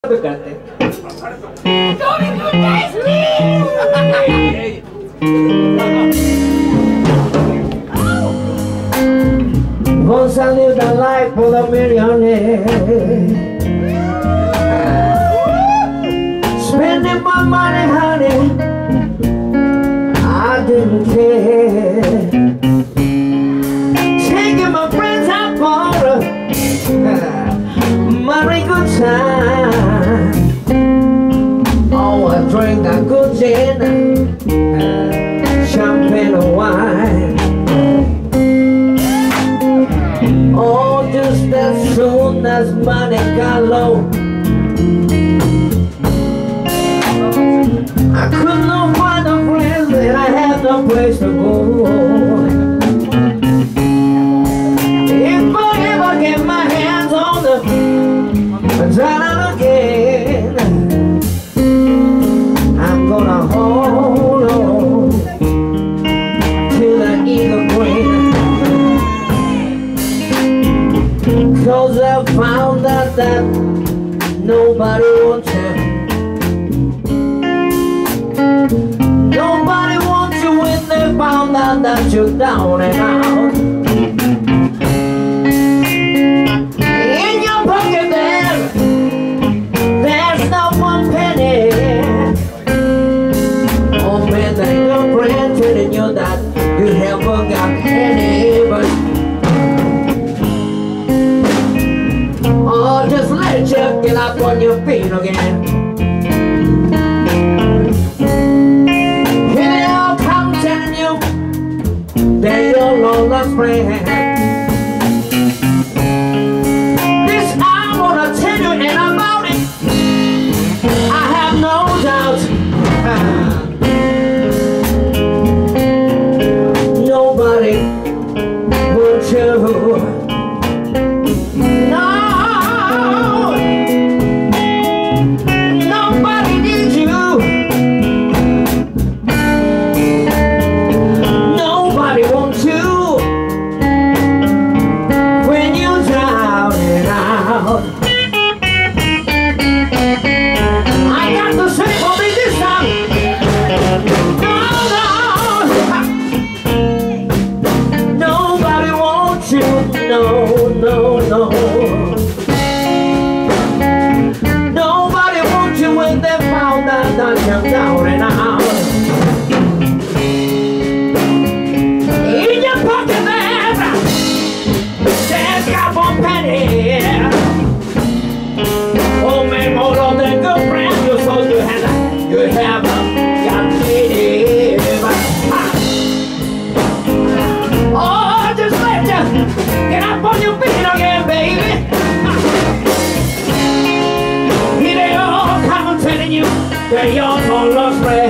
करते Once I lived a life for a millionaire, spending my money, honey, I didn't care. Taking my friends out for a very good time. Oh, I drink a good gin, champagne and wine. Oh, just as soon as money got low, I could not find a friend and I had no place to go. If I ever get my hands on the dollar again, I'm gonna hold on till I eat a grain. 'Cause I found out that nobody wants you. Nobody wants you when they found out that you're down and out. In your pocket there's not one penny. Oh man, there ain't no friend telling you that you haven't got any, but oh, just let you get up on your feet again. Here they all come telling you that you're your lost friend. This I wanna tell you and about it, I have no doubt. Nobody wants you. I got to say for me this time, no, nobody wants you, no. Nobody wants you when they found out that you're down and out. In your pocket there's got one penny. Oh man, hold on, that good friend, you so you have got me. Oh, just let you get up on your feet again, baby. Here they all come telling you that you're no lost friend.